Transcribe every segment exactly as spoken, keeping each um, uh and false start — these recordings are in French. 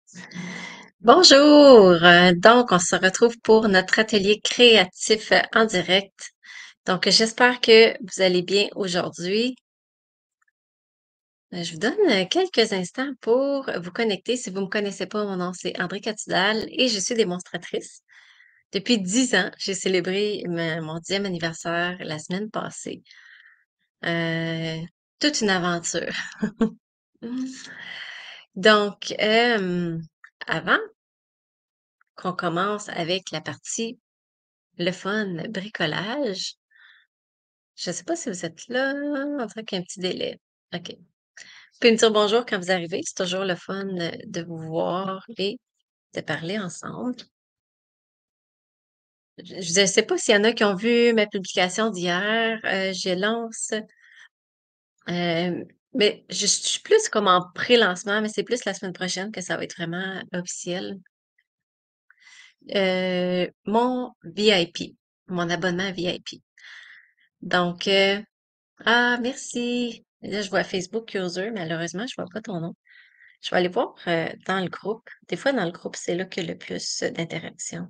Bonjour! Euh, Donc, on se retrouve pour notre atelier créatif euh, en direct. Donc, j'espère que vous allez bien aujourd'hui. Euh, Je vous donne euh, quelques instants pour vous connecter. Si vous ne me connaissez pas, mon nom c'est André Catudal et je suis démonstratrice. Depuis dix ans, j'ai célébré ma- mon dixième anniversaire la semaine passée. Euh, Toute une aventure. Donc, euh, avant qu'on commence avec la partie le fun bricolage, je sais pas si vous êtes là, on dirait qu'il y a un petit délai. OK. Vous pouvez me dire bonjour quand vous arrivez, c'est toujours le fun euh, de vous voir et de parler ensemble. Je ne sais pas s'il y en a qui ont vu ma publication d'hier. Euh, je lance, euh, mais je suis plus comme en pré-lancement, mais c'est plus la semaine prochaine que ça va être vraiment officiel. Euh, mon V I P, mon abonnement V I P. Donc, euh, ah, merci. Là, je vois Facebook User, malheureusement, je vois pas ton nom. Je vais aller voir euh, dans le groupe. Des fois, dans le groupe, c'est là qu'il y a le plus euh, d'interactions.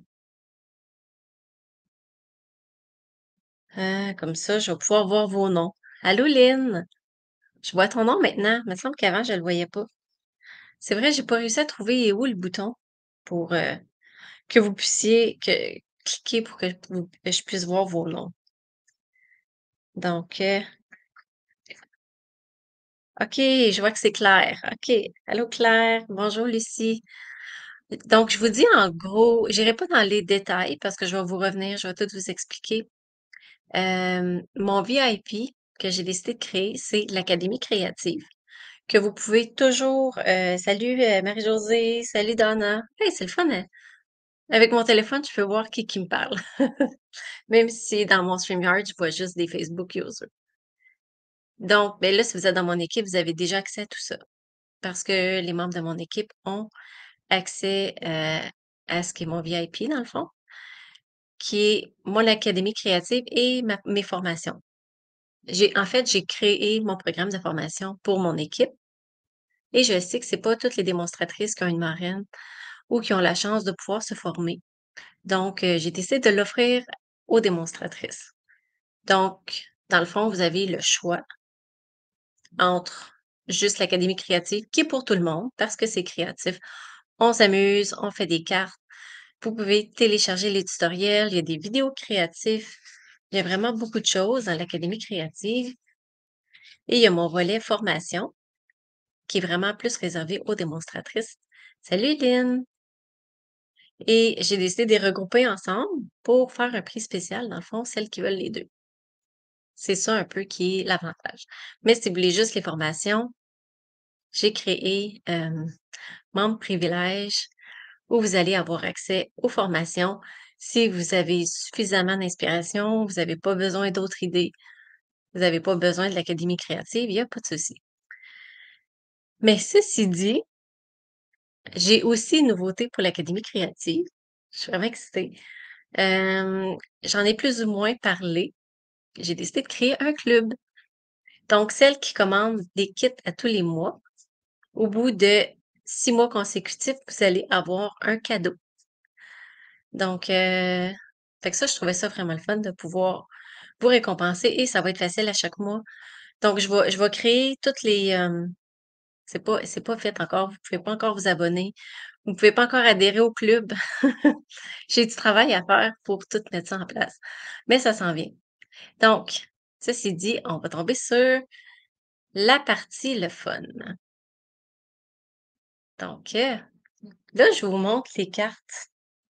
Ah, comme ça, je vais pouvoir voir vos noms. Allô, Lynn! Je vois ton nom maintenant. Il me semble qu'avant, je le voyais pas. C'est vrai, j'ai pas réussi à trouver où le bouton pour euh, que vous puissiez que, cliquer pour que, vous- que je puisse voir vos noms. Donc, euh, OK, je vois que c'est Claire. OK. Allô, Claire. Bonjour, Lucie. Donc, je vous dis en gros, j'irai pas dans les détails parce que je vais vous revenir, je vais tout vous expliquer. Euh, mon V I P que j'ai décidé de créer, c'est l'Académie créative, que vous pouvez toujours... euh, salut euh, Marie-Josée, salut Donna. Hey, c'est le fun, hein? Avec mon téléphone, je peux voir qui qui me parle. Même si dans mon StreamYard, je vois juste des Facebook users. Donc, ben là, si vous êtes dans mon équipe, vous avez déjà accès à tout ça. Parce que les membres de mon équipe ont accès euh, à ce qui est mon V I P, dans le fond, qui est mon académie créative et ma- mes formations. J'ai, en fait, j'ai créé mon programme de formation pour mon équipe et je sais que c'est pas toutes les démonstratrices qui ont une marraine ou qui ont la chance de pouvoir se former. Donc, euh, j'ai décidé de l'offrir aux démonstratrices. Donc, dans le fond, vous avez le choix entre juste l'académie créative qui est pour tout le monde parce que c'est créatif. On s'amuse, on fait des cartes. Vous pouvez télécharger les tutoriels, il y a des vidéos créatives. Il y a vraiment beaucoup de choses dans l'académie créative. Et il y a mon volet formation qui est vraiment plus réservé aux démonstratrices. Salut Lynn! Et j'ai décidé de les regrouper ensemble pour faire un prix spécial, dans le fond, celles qui veulent les deux. C'est ça un peu qui est l'avantage. Mais si vous voulez juste les formations, j'ai créé euh, membre privilège où vous allez avoir accès aux formations. Si vous avez suffisamment d'inspiration, vous n'avez pas besoin d'autres idées, vous n'avez pas besoin de l'académie créative, il n'y a pas de souci. Mais ceci dit, j'ai aussi une nouveauté pour l'Académie créative. Je suis vraiment excitée. Euh, J'en ai plus ou moins parlé. J'ai décidé de créer un club. Donc, celle qui commande des kits à tous les mois, au bout de six mois consécutifs, vous allez avoir un cadeau. Donc, euh, fait que ça, je trouvais ça vraiment le fun de pouvoir vous récompenser et ça va être facile à chaque mois. Donc, je vais, je vais créer toutes les, euh, c'est pas, c'est pas fait encore. Vous pouvez pas encore vous abonner. Vous pouvez pas encore adhérer au club. J'ai du travail à faire pour tout mettre ça en place. Mais ça s'en vient. Donc, ceci dit, on va tomber sur la partie le fun. Donc, euh, là, je vous montre les cartes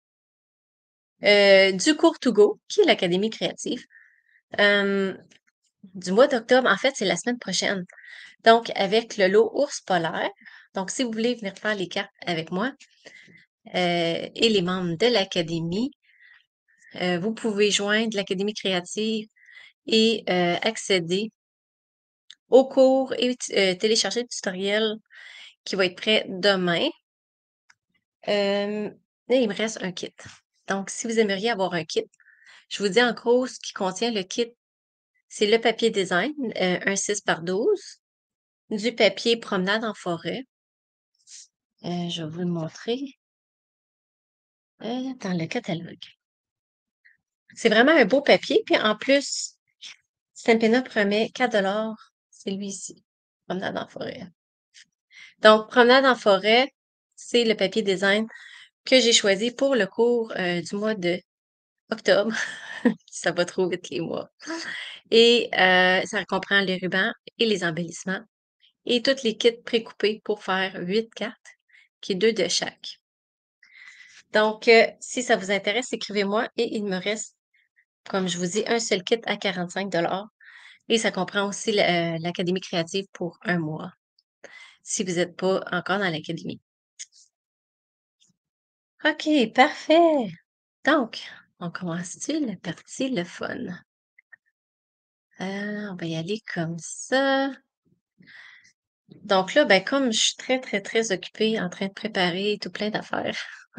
euh, du cours to go, qui est l'Académie créative. Euh, du mois d'octobre, en fait, c'est la semaine prochaine. Donc, avec le lot ours polaire. Donc, si vous voulez venir faire les cartes avec moi euh, et les membres de l'Académie, euh, vous pouvez joindre l'Académie créative et euh, accéder au cours et euh, télécharger le tutoriel qui va être prêt demain. Euh, Là, il me reste un kit. Donc, si vous aimeriez avoir un kit, je vous dis en gros ce qui contient le kit. C'est le papier design, euh, un six par douze, du papier promenade en forêt, Euh, je vais vous le montrer euh, dans le catalogue. C'est vraiment un beau papier. Puis en plus, Stampin' Up remet quatre dollars. C'est lui ici. Promenade en forêt. Donc, Promenade en forêt, c'est le papier design que j'ai choisi pour le cours euh, du mois de octobre. Ça va trop vite les mois. Et euh, ça comprend les rubans et les embellissements et toutes les kits précoupés pour faire huit cartes, qui est deux de chaque. Donc, euh, si ça vous intéresse, écrivez-moi et il me reste, comme je vous dis, un seul kit à quarante-cinq dollars et ça comprend aussi la- euh, l'Académie créative pour un mois, si vous n'êtes pas encore dans l'Académie. OK, parfait. Donc, on commence-tu la partie le fun? Euh, on va y aller comme ça. Donc là, ben, comme je suis très, très, très occupée en train de préparer tout plein d'affaires,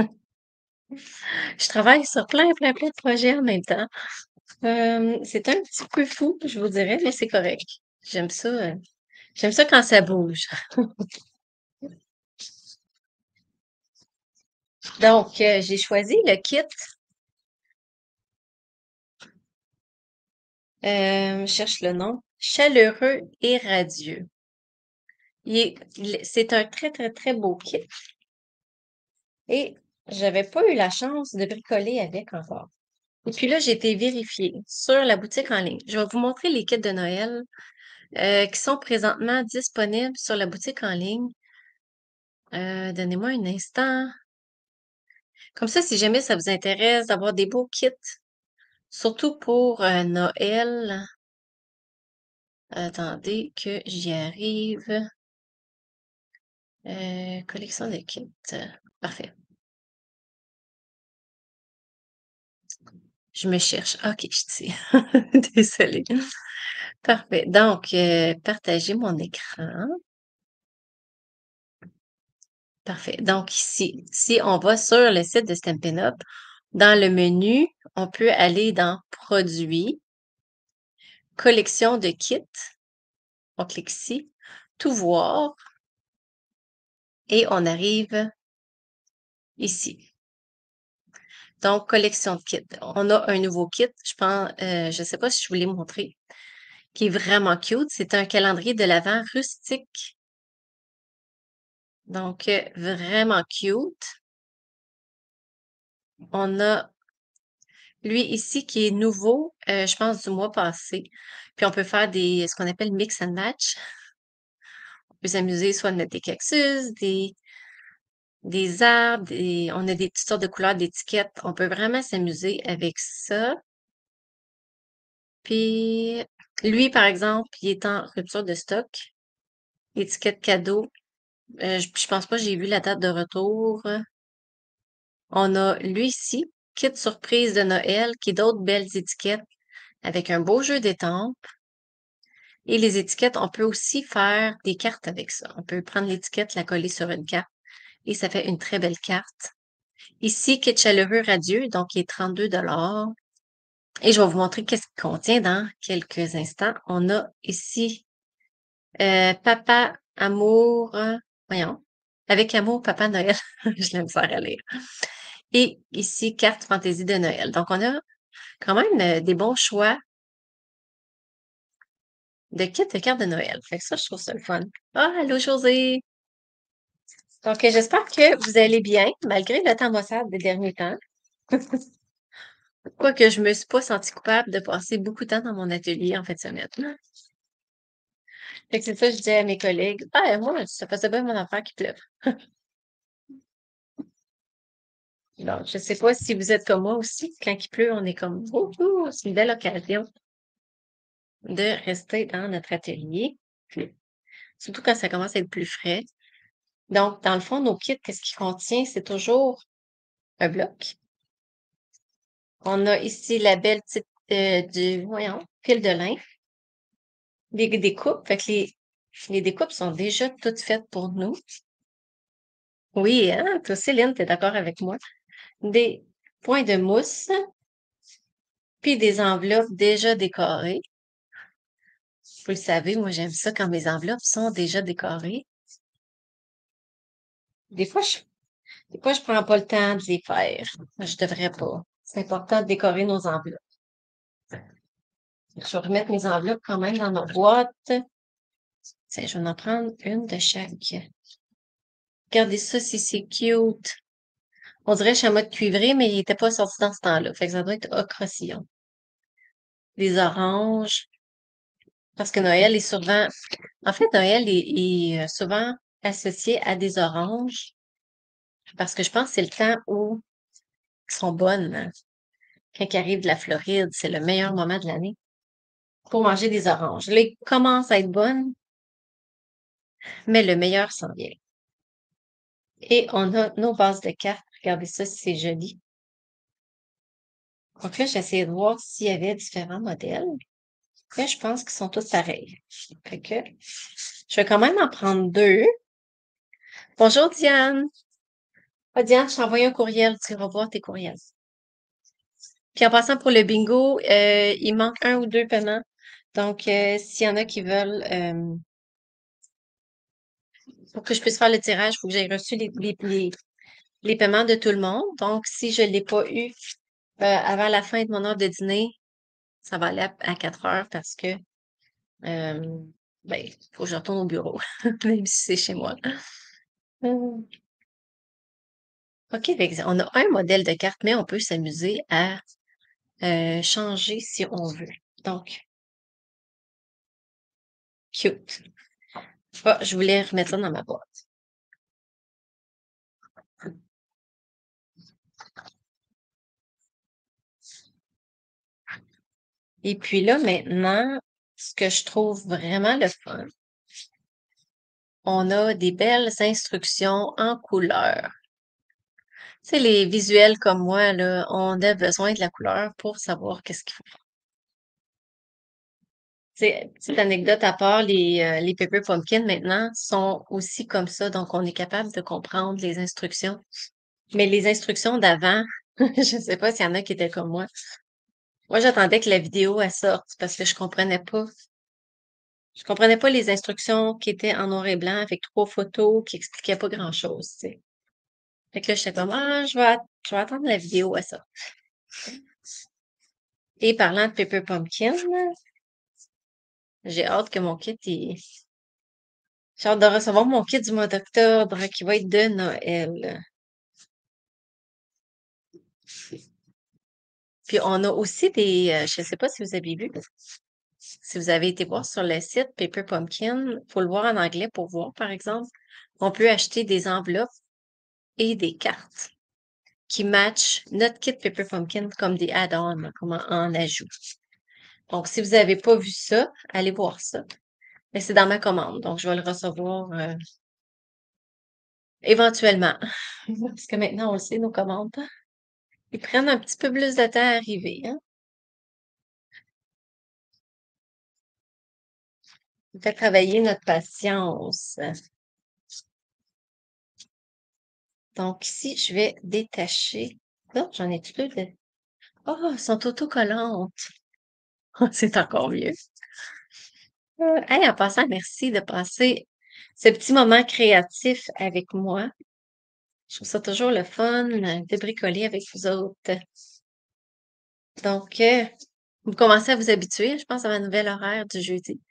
je travaille sur plein, plein, plein de projets en même temps. Euh, c'est un petit peu fou, je vous dirais, mais c'est correct. J'aime ça, euh, j'aime ça quand ça bouge. Donc, euh, j'ai choisi le kit, euh, je cherche le nom, chaleureux et radieux. Il est- il- c'est un très, très, très beau kit et j'avais pas eu la chance de bricoler avec encore. Et puis là, j'ai été vérifier sur la boutique en ligne. Je vais vous montrer les kits de Noël euh, qui sont présentement disponibles sur la boutique en ligne. Euh, donnez-moi un instant. Comme ça, si jamais ça vous intéresse d'avoir des beaux kits, surtout pour euh, Noël. Attendez que j'y arrive. Euh, collection de kits. Parfait. Je me cherche. OK, je sais. Désolée. Parfait. Donc, euh, partager mon écran. Parfait. Donc ici, si on va sur le site de Stampin' Up, dans le menu, on peut aller dans Produits, Collection de kits. On clique ici, Tout voir, et on arrive ici. Donc, collection de kits. On a un nouveau kit, je pense, euh, je sais pas si je vous l'ai montré, qui est vraiment cute. C'est un calendrier de l'Avent rustique. Donc, euh, vraiment cute. On a lui ici qui est nouveau, euh, je pense du mois passé. Puis on peut faire des ce qu'on appelle mix and match. On peut s'amuser soit de mettre des cactus, des, des arbres, des, on a des toutes sortes de couleurs d'étiquettes. On peut vraiment s'amuser avec ça. Puis lui, par exemple, il est en rupture de stock. Étiquette cadeau. Euh, je, je pense pas que j'ai vu la date de retour. On a lui ici, kit surprise de Noël, qui est d'autres belles étiquettes avec un beau jeu d'étampes. Et les étiquettes, on peut aussi faire des cartes avec ça. On peut prendre l'étiquette, la coller sur une carte et ça fait une très belle carte. Ici, kit chaleureux radieux, donc il est trente-deux dollars. Et je vais vous montrer qu'est-ce qu'il contient dans quelques instants. On a ici euh, Papa Amour, euh, voyons, avec amour, Papa Noël. Je l'aime faire à lire. Et ici, carte fantaisie de Noël. Donc, on a quand même euh, des bons choix de kits de cartes de Noël. Fait que ça, je trouve ça le fun. Ah, allô, José! Donc, euh, j'espère que vous allez bien, malgré le temps maussade des derniers temps. Quoique je me suis pas sentie coupable de passer beaucoup de temps dans mon atelier en fin de semaine. Fait que c'est ça, je disais à mes collègues, ah, moi, ça faisait bien mon affaire qu'il pleuve. Donc, je sais pas si vous êtes comme moi aussi. Quand il pleut, on est comme, oh, oh, c'est une belle occasion de rester dans notre atelier. Puis, surtout quand ça commence à être plus frais. Donc, dans le fond, nos kits, qu'est-ce qu'ils contient? C'est toujours un bloc. On a ici la belle petite, euh, du, voyons, fil de lin. Des découpes. Fait que les, les découpes sont déjà toutes faites pour nous. Oui, hein? Toi, Céline, t'es d'accord avec moi? Des points de mousse, puis des enveloppes déjà décorées. Vous le savez, moi, j'aime ça quand mes enveloppes sont déjà décorées. Des fois, je, des fois, je prends pas le temps de les faire. Je devrais pas. C'est important de décorer nos enveloppes. Je vais remettre mes enveloppes quand même dans ma boîte. Tiens, je vais en prendre une de chaque. Regardez ça, si c'est cute. On dirait chamois de cuivré, mais il était pas sorti dans ce temps-là. Fait que ça doit être ocre-sillon. Des oranges. Parce que Noël est souvent, en fait, Noël est, est, euh, souvent associé à des oranges. Parce que je pense que c'est le temps où elles sont bonnes, hein. Quand ils arrivent de la Floride, c'est le meilleur moment de l'année pour manger des oranges. Là, ils commencent à être bonnes, mais le meilleur s'en vient. Et on a nos bases de cartes. Regardez ça, c'est joli. Donc là, j'essayais de voir s'il y avait différents modèles. Là, je pense qu'ils sont tous pareils. Fait que je vais quand même en prendre deux. Bonjour Diane. Ah, Diane, je t'ai envoyé un courriel. Tu iras voir tes courriels. Puis en passant pour le bingo, euh, il manque un ou deux paiements. Donc, euh, s'il y en a qui veulent, euh, pour que je puisse faire le tirage, il faut que j'aie reçu les, les, les, les paiements de tout le monde. Donc, si je ne l'ai pas eu euh, avant la fin de mon heure de dîner, ça va aller à, à quatre heures parce que euh, ben, faut que je retourne au bureau, même si c'est chez moi. Euh, OK, fait que on a un modèle de carte, mais on peut s'amuser à euh, changer si on veut. Donc, cute. Ah, je voulais remettre ça dans ma boîte. Et puis là, maintenant, ce que je trouve vraiment le fun, on a des belles instructions en couleur. Tu sais, les visuels comme moi, là, on a besoin de la couleur pour savoir qu'est-ce qu'il faut. C'est petite anecdote à part, les, euh, les Pepper Pumpkin maintenant sont aussi comme ça, donc on est capable de comprendre les instructions. Mais les instructions d'avant, je sais pas s'il y en a qui étaient comme moi. Moi, j'attendais que la vidéo elle sorte parce que je comprenais pas. Je comprenais pas les instructions qui étaient en noir et blanc avec trois photos qui expliquaient pas grand-chose, tu sais. Fait que là, j'étais comme, ah, je vais, at- je vais attendre la vidéo à ça. Et parlant de Pepper Pumpkin, j'ai hâte que mon kit, il... j'ai hâte de recevoir mon kit du mois d'octobre qui va être de Noël. Puis on a aussi des, euh, je sais pas si vous avez vu, si vous avez été voir sur le site Paper Pumpkin, faut le voir en anglais pour voir, par exemple. On peut acheter des enveloppes et des cartes qui matchent notre kit Paper Pumpkin comme des add-ons, comme en, en ajout. Donc, si vous n'avez pas vu ça, allez voir ça. Mais c'est dans ma commande, donc je vais le recevoir euh, éventuellement. Parce que maintenant, on le sait, nos commandes, ils prennent un petit peu plus de temps à arriver, hein. Ça fait travailler notre patience. Donc ici, je vais détacher. Non, j'en ai plus de... Oh, elles sont autocollantes. C'est encore mieux. Euh, hey, en passant, merci de passer ce petit moment créatif avec moi. Je trouve ça toujours le fun euh, de bricoler avec vous autres. Donc, euh, vous commencez à vous habituer, je pense, à ma nouvelle horaire du jeudi.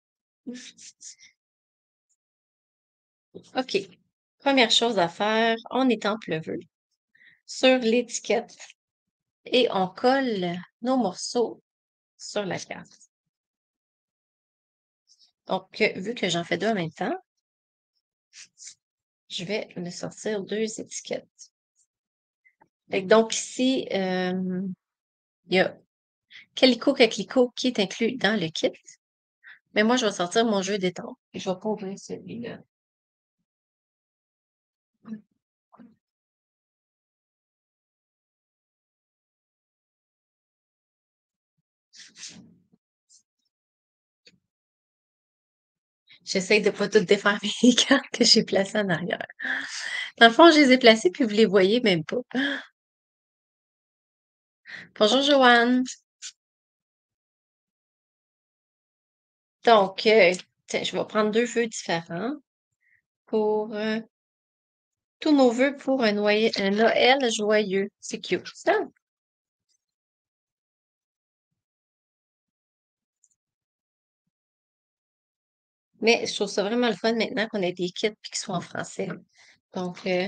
OK. Première chose à faire, on étampe pleuveux sur l'étiquette et on colle nos morceaux sur la carte. Donc, euh, vu que j'en fais deux en même temps, je vais me sortir deux étiquettes. Fait que donc ici, euh, il y a Calico Caclico qui est inclus dans le kit. Mais moi, je vais sortir mon jeu d'étang et je vais pas ouvrir celui-là. J'essaye de pas tout défaire mes cartes que j'ai placées en arrière. Dans le fond, je les ai placées puis vous les voyez même pas. Bonjour Joanne. Donc, euh, tiens, je vais prendre deux feux différents pour euh, Tous nos vœux pour un, noyer- un Noël joyeux. C'est cute, ça. Mais je trouve ça vraiment le fun maintenant qu'on a des kits et qu'ils sont en français. Donc, euh,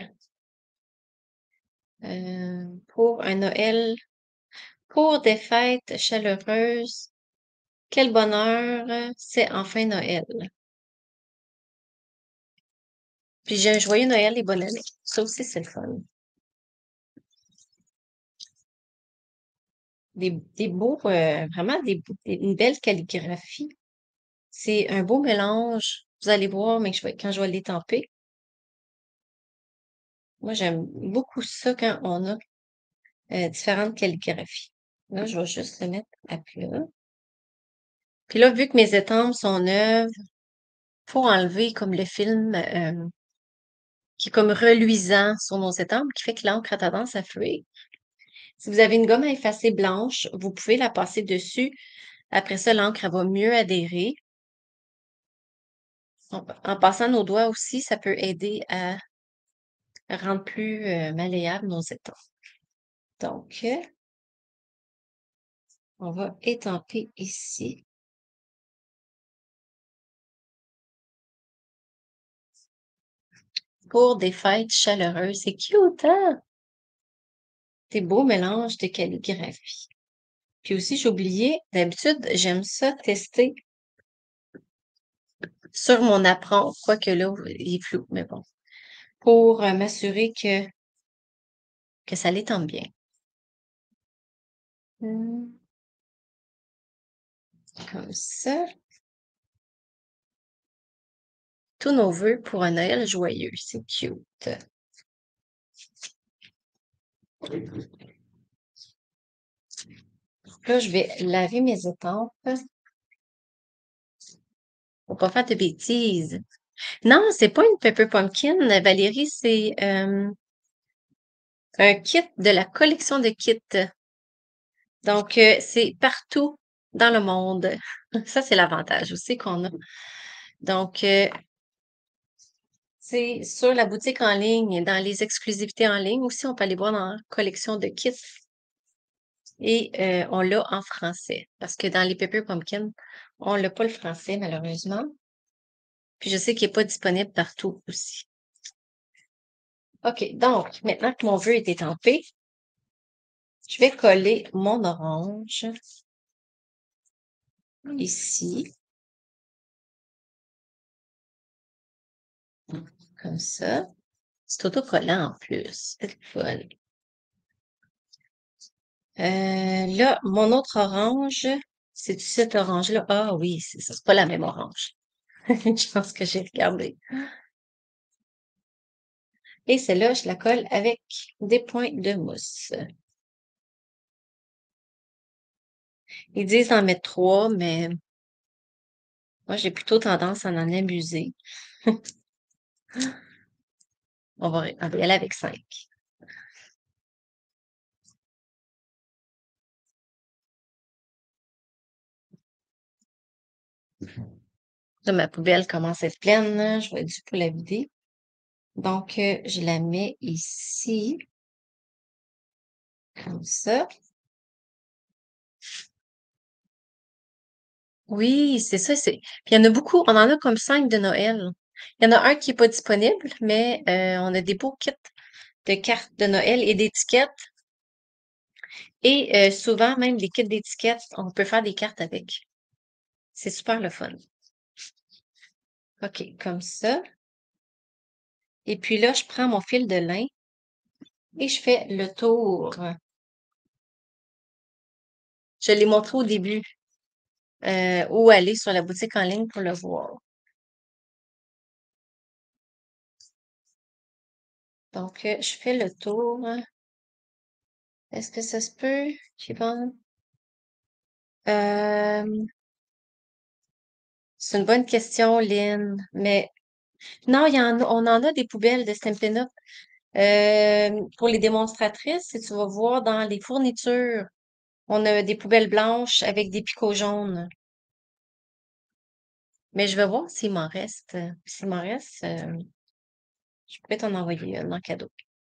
euh, pour un Noël, pour des fêtes chaleureuses, quel bonheur, euh, c'est enfin Noël. Puis j'ai un joyeux Noël et bonne année. Ça aussi, c'est le fun. Des, des beaux, euh, vraiment des, beaux- des- une belle calligraphie. C'est un beau mélange. Vous allez voir, mais je vais- quand je vais l'étamper, moi, j'aime beaucoup ça quand on a euh, différentes calligraphies. Là, je vais juste le mettre à plat. Puis là, vu que mes étampes sont neuves, faut enlever comme le film euh, qui est comme reluisant sur nos étampes, qui fait que l'encre a tendance à fluer. Si vous avez une gomme à effacer blanche, vous pouvez la passer dessus. Après ça, l'encre elle va mieux adhérer. En, en passant nos doigts aussi, ça peut aider à rendre plus euh, malléables nos étampes. Donc, euh, on va étamper ici. Pour des fêtes chaleureuses. C'est cute, hein? Des beaux mélanges de calligraphie. Puis aussi, j'ai oublié, d'habitude, j'aime ça tester sur mon apron, quoique là, il est flou, mais bon, pour euh, m'assurer que, que ça l'étend bien. Hmm, Comme ça. Tous nos vœux pour un Noël joyeux. C'est cute. Là, je vais laver mes étampes pour pas faire de bêtises. Non, c'est pas une Pepper Pumpkin, Valérie, c'est euh, un kit de la collection de kits. Donc, euh, c'est partout dans le monde. Ça, c'est l'avantage aussi qu'on a. Donc, euh, c'est sur la boutique en ligne, dans les exclusivités en ligne aussi, on peut aller voir dans la collection de kits et euh, on l'a en français. Parce que dans les Pepper Pumpkin, on l'a pas le français, malheureusement. Puis je sais qu'il n'est pas disponible partout aussi. OK, donc, maintenant que mon vœu est étampé, je vais coller mon orange ici, comme ça. C'est autocollant en plus. C'est le fun. Euh, là, mon autre orange, c'est cet orange-là. Ah oui, c'est ça. C'est pas la même orange. Je pense que j'ai regardé. Et celle-là, je la colle avec des points de mousse. Ils disent d'en mettre trois, mais moi, j'ai plutôt tendance à en abuser. On va, on va y aller avec cinq. Là, ma poubelle commence à être pleine, là. Je vais être due pour la vider. Donc, euh, je la mets ici, comme ça. Oui, c'est ça, c'est. Puis il y en a beaucoup, on en a comme cinq de Noël. Il y en a un qui est pas disponible, mais euh, on a des beaux kits de cartes de Noël et d'étiquettes. Et euh, souvent, même les kits d'étiquettes, on peut faire des cartes avec. C'est super le fun. OK, comme ça. Et puis là, je prends mon fil de lin et je fais le tour. Je l'ai montré au début, euh, ou aller sur la boutique en ligne pour le voir. Donc, euh, je fais le tour. Est-ce que ça se peut? Suivant. Euh, c'est une bonne question, Lynn. Mais non, il y en a, on en a des poubelles de Stampin' Up. Euh, pour les démonstratrices, si tu vas voir dans les fournitures, on a des poubelles blanches avec des picots jaunes. Mais je vais voir s'il m'en reste. S'il m'en reste, euh, Je pourrais t'en envoyer une en cadeau.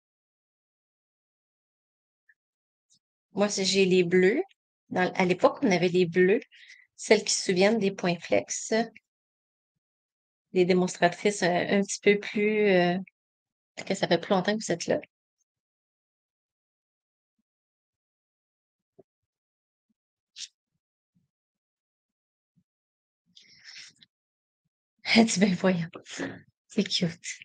Moi, si j'ai les bleus. Dans- à l'époque, on avait les bleus, celles qui se souviennent des points flex, des démonstratrices euh, un, petit peu plus, euh, que ça fait plus longtemps que vous êtes là. Elle dit, ben voyons, c'est cute.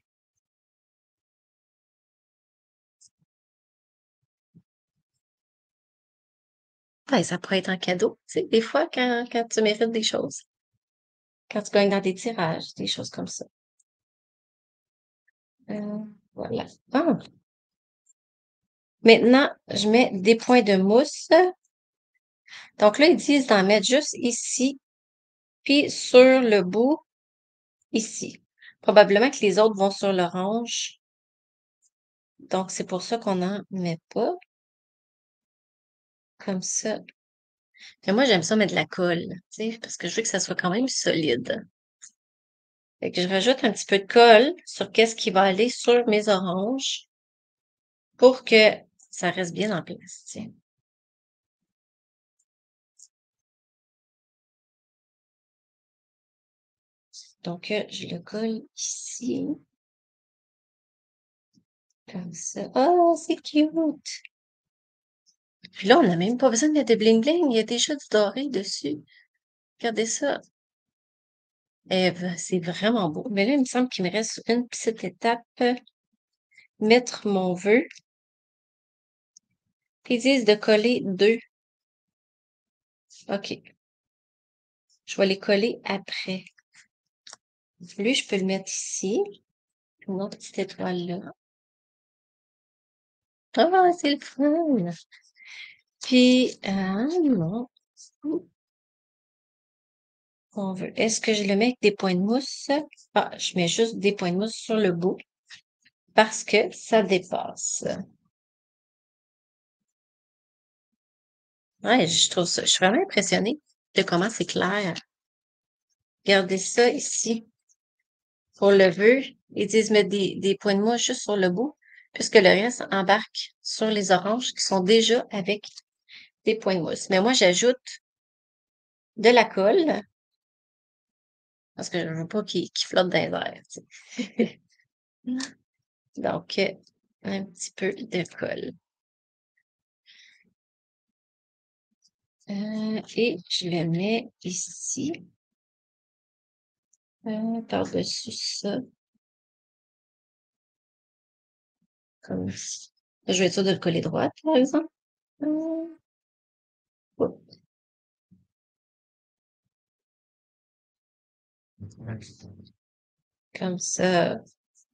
Ben, ça pourrait être un cadeau, tu sais, des fois, quand, quand tu mérites des choses, quand tu gagnes dans des tirages, des choses comme ça. Euh, voilà. Ah, maintenant, je mets des points de mousse. Donc là, ils disent d'en mettre juste ici, puis sur le bout, ici. Probablement que les autres vont sur l'orange. Donc, c'est pour ça qu'on n'en met pas. Comme ça. Mais moi, j'aime ça mettre de la colle, tu sais, parce que je veux que ça soit quand même solide. Fait que je rajoute un petit peu de colle sur qu'est-ce qui va aller sur mes oranges pour que ça reste bien en place, tiens. Donc, euh, je le colle ici. Comme ça. Oh, c'est cute! Puis là, on n'a même pas besoin de mettre de bling bling. Il y a déjà du doré dessus. Regardez ça. Eh ben, c'est vraiment beau. Mais là, il me semble qu'il me reste une petite étape. Mettre mon vœu. Puis ils disent de coller deux. OK. Je vais les coller après. Lui, je peux le mettre ici. Une autre petite étoile là. Ah, c'est le fun! Puis, euh, non. On veut. Est-ce que je le mets avec des points de mousse? Ah, je mets juste des points de mousse sur le bout parce que ça dépasse. Ouais, je trouve ça. Je suis vraiment impressionnée de comment c'est clair. Regardez ça ici. Pour le vœu, ils disent mettre des, des points de mousse juste sur le bout, puisque le reste embarque sur les oranges qui sont déjà avec des points de mousse. Mais moi, j'ajoute de la colle parce que je ne veux pas qu'il qu'il flotte dans les airs, tu sais. Donc, euh, un petit peu de colle. Euh, et je le mets ici, euh, par-dessus ça, comme ça. Je vais être sûre de le coller droit, par exemple. Euh, hop, comme ça.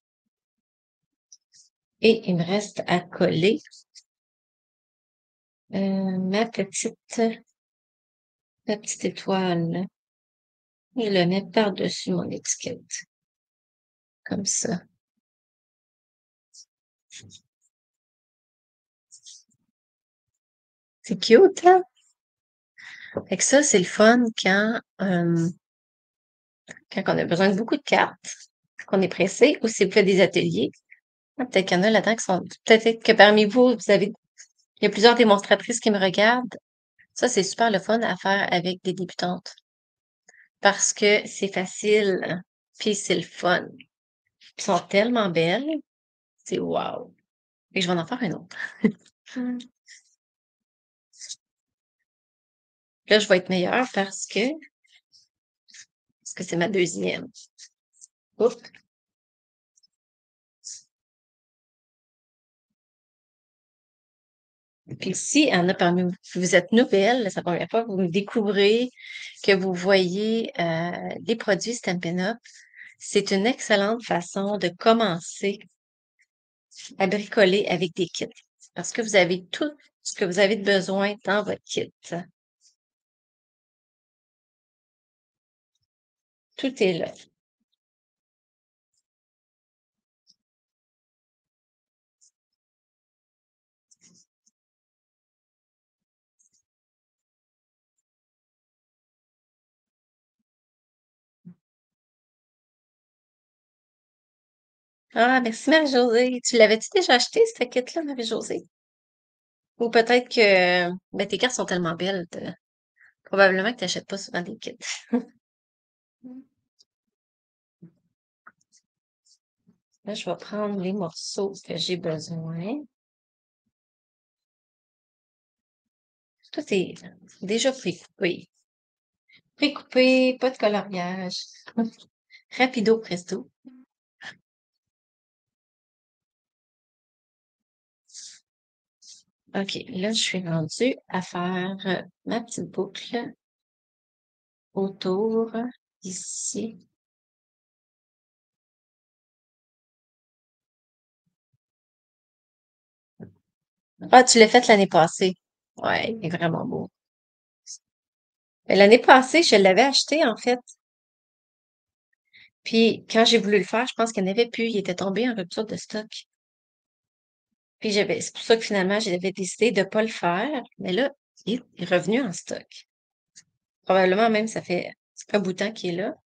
Et il me reste à coller euh, ma petite, ma petite étoile. Je le mets par-dessus mon étiquette. Comme ça. C'est cute, hein? Fait que ça, c'est le fun quand, euh, quand on a besoin de beaucoup de cartes, qu'on est pressé, ou si vous faites des ateliers. Ah, peut-être qu'il y en a là-dedans qui sont. Peut-être que parmi vous, vous avez. Il y a plusieurs démonstratrices qui me regardent. Ça, c'est super le fun à faire avec des débutantes. Parce que c'est facile, puis c'est le fun. Ils sont tellement belles. C'est wow. Et je vais en faire un autre. Hmm. Là, je vais être meilleure parce que, parce que c'est ma deuxième. Oups. Puis si il y en a parmi vous, si vous êtes nouvelle, c'est la première fois que vous me découvrez, que vous voyez euh, les produits Stampin' Up, c'est une excellente façon de commencer à bricoler avec des kits. Parce que vous avez tout ce que vous avez de besoin dans votre kit. Tout est là. Ah, merci Marie-Josée. Tu l'avais-tu déjà acheté, cette kit-là, Marie-Josée? Ou peut-être que ben, tes cartes sont tellement belles, t'as- probablement que tu n'achètes pas souvent des kits. Là, je vais prendre les morceaux que j'ai besoin. Tout est déjà précoupé. Précoupé, pas de coloriage. Rapido presto. OK, là, je suis rendue à faire euh, ma petite boucle autour ici. Ah, tu l'as fait l'année passée. Ouais, il est vraiment beau. Mais l'année passée, je l'avais acheté, en fait. Puis, quand j'ai voulu le faire, je pense qu'il n'y en avait plus. Il était tombé en rupture de stock. Puis, j'avais, c'est pour ça que finalement, j'avais décidé de ne pas le faire. Mais là, il est revenu en stock. Probablement même, ça fait un bout de temps qu'il est là.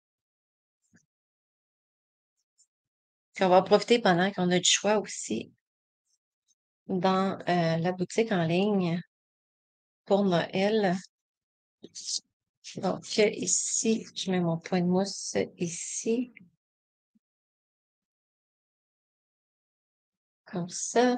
Puis, on va en profiter pendant qu'on a du choix aussi dans euh, la boutique en ligne pour Noël. Donc, ici, je mets mon point de mousse ici, comme ça.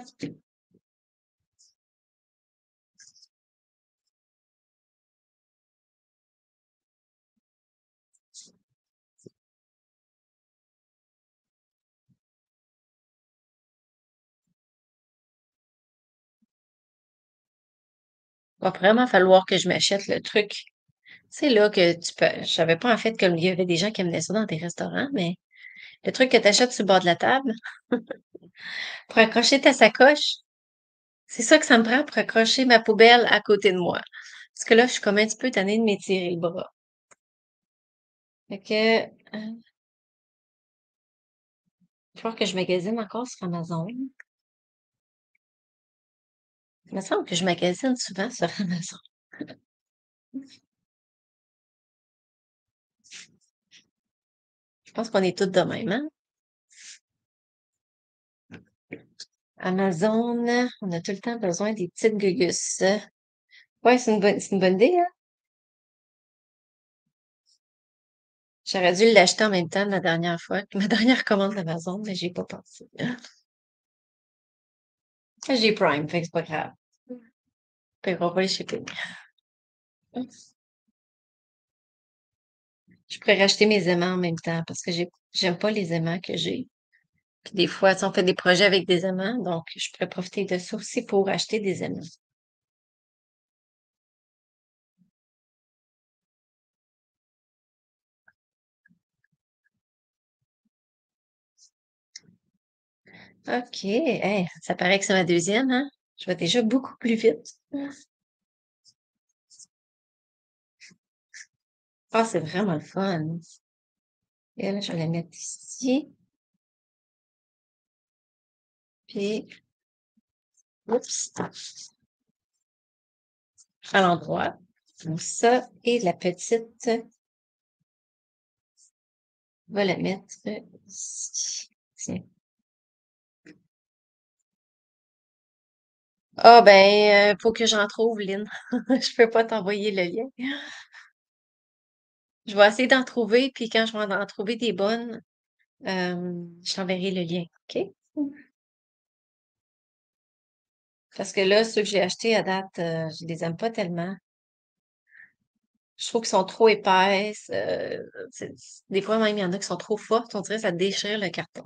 Il va vraiment falloir que je m'achète le truc. C'est là que tu peux. Je savais pas en fait qu'il y avait des gens qui amenaient ça dans des restaurants, mais le truc que tu achètes sur le bord de la table pour accrocher ta sacoche, c'est ça que ça me prend pour accrocher ma poubelle à côté de moi. Parce que là, je suis comme un petit peu tannée de m'étirer le bras. Fait que, euh, il va falloir que je magasine encore sur Amazon. Il me semble que je magasine souvent sur Amazon. Je pense qu'on est toutes de même, hein? Amazon, on a tout le temps besoin des petites gugus. Ouais, c'est une bonne, c'est une bonne idée, hein? J'aurais dû l'acheter en même temps la dernière fois que ma dernière commande d'Amazon, mais j'ai pas pensé. J'ai Prime, fait que c'est pas grave. Paiera pas les shipping. Je pourrais racheter mes aimants en même temps parce que j'ai, j'aime pas les aimants que j'ai. Puis des fois, tu sais, on fait des projets avec des aimants, donc je pourrais profiter de ça aussi pour acheter des aimants. OK. Hey, ça paraît que c'est ma deuxième, hein? Je vais déjà beaucoup plus vite. Ah, c'est vraiment le fun. Et là, je vais la mettre ici. Puis, oups, à l'endroit. Comme ça. Et la petite, on va la mettre ici. Tiens. Ah, ben, euh, faut que j'en trouve, Lynn. Je peux pas t'envoyer le lien. Je vais essayer d'en trouver, puis quand je vais en trouver des bonnes, euh, je t'enverrai le lien, OK? Parce que là, ceux que j'ai achetés à date, euh, je les aime pas tellement. Je trouve qu'ils sont trop épaisses. euh, c'est- des fois, même, il y en a qui sont trop fortes. On dirait que ça déchire le carton.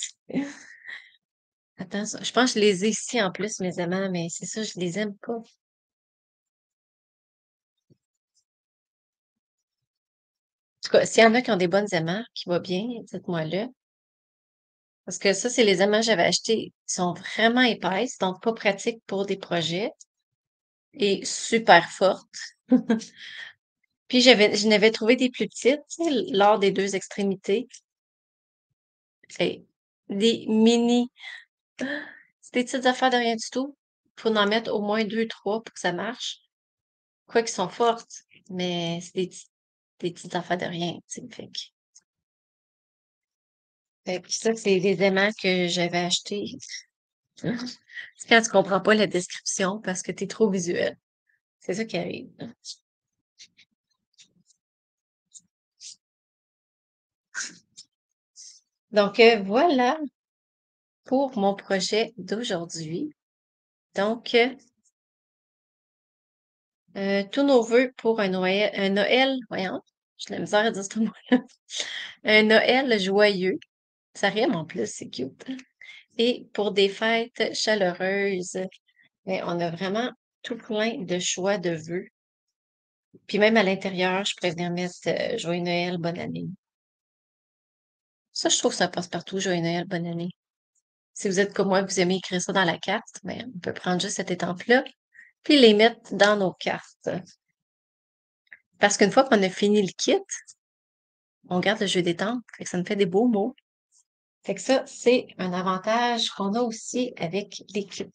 Attends, ça- je pense que je les ai ici en plus, mes aimants, mais c'est ça, je les aime pas. En tout cas, s'il y en a qui ont des bonnes aimants, qui va bien, dites-moi-le. Parce que ça, c'est les aimants que j'avais achetés. Ils sont vraiment épaisses, donc pas pratiques pour des projets et super fortes. Puis j'avais, je n'avais trouvé des plus petites, tu sais, lors des deux extrémités. C'est des mini. C'est des petites affaires de rien du tout. Faut en mettre au moins deux, trois pour que ça marche. Quoi qu'ils sont fortes, mais c'est des, petits- des petites affaires de rien, tu sais. Fait que Fait que ça, c'est les aimants que j'avais achetés. C'est quand tu comprends pas la description parce que tu es trop visuel. C'est ça qui arrive. Donc, euh, voilà pour mon projet d'aujourd'hui. Donc, euh, euh, tous nos vœux pour un Noël, un Noël, voyons, j'ai de la misère à dire ce mot-là. Un Noël joyeux. Ça rime en plus, c'est cute. Et pour des fêtes chaleureuses, ben, on a vraiment tout plein de choix de vœux. Puis même à l'intérieur, je pourrais venir mettre euh, Joyeux Noël, bonne année. Ça, je trouve que ça passe partout, Joyeux Noël, bonne année. Si vous êtes comme moi, que vous aimez écrire ça dans la carte, ben, on peut prendre juste cette étampe-là, puis les mettre dans nos cartes. Parce qu'une fois qu'on a fini le kit, on garde le jeu d'étampes, fait que ça nous fait des beaux mots. Fait que ça, c'est un avantage qu'on a aussi avec les kits.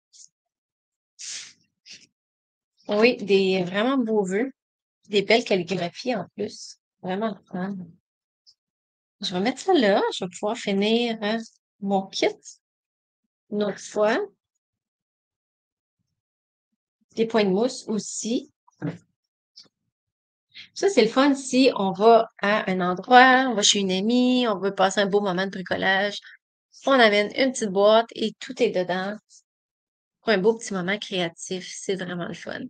Oui, des vraiment beaux vœux, des belles calligraphies en plus. Vraiment le fun. Je vais mettre ça là, je vais pouvoir finir euh, mon kit une autre fois. Des points de mousse aussi. Ça, c'est le fun si on va à un endroit, on va chez une amie, on veut passer un beau moment de bricolage. On amène une petite boîte et tout est dedans pour un beau petit moment créatif. C'est vraiment le fun.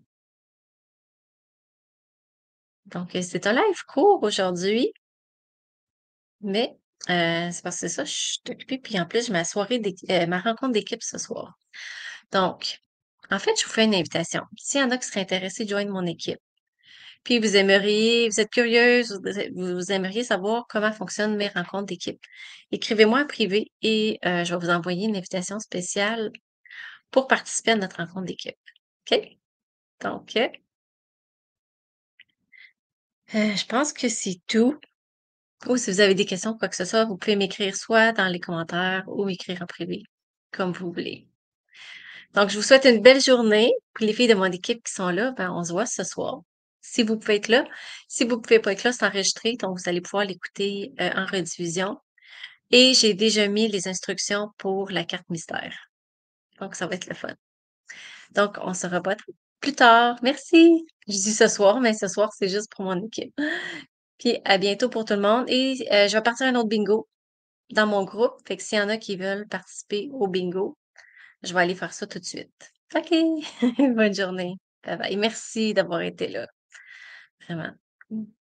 Donc, euh, c'est un live court aujourd'hui, mais euh, c'est parce que c'est ça, je suis occupée. Puis en plus, j'ai ma soirée, d'équi- euh, ma rencontre d'équipe ce soir. Donc, en fait, je vous fais une invitation. S'il y en a qui seraient intéressés de joindre mon équipe, puis vous aimeriez, vous êtes curieuse, vous, vous aimeriez savoir comment fonctionnent mes rencontres d'équipe. Écrivez-moi en privé et euh, je vais vous envoyer une invitation spéciale pour participer à notre rencontre d'équipe. OK? Donc, euh, euh, je pense que c'est tout. Ou si vous avez des questions, quoi que ce soit, vous pouvez m'écrire soit dans les commentaires ou m'écrire en privé, comme vous voulez. Donc, je vous souhaite une belle journée. Puis les filles de mon équipe qui sont là, ben, on se voit ce soir. Si vous pouvez être là. Si vous pouvez pas être là, c'est enregistré, donc vous allez pouvoir l'écouter euh, en rediffusion. Et j'ai déjà mis les instructions pour la carte mystère. Donc, ça va être le fun. Donc, on se revoit plus tard. Merci. Je dis ce soir, mais ce soir, c'est juste pour mon équipe. Puis à bientôt pour tout le monde. Et euh, je vais partir un autre bingo dans mon groupe. Fait que s'il y en a qui veulent participer au bingo, je vais aller faire ça tout de suite. OK. Bonne journée. Bye bye. Merci d'avoir été là. Vraiment.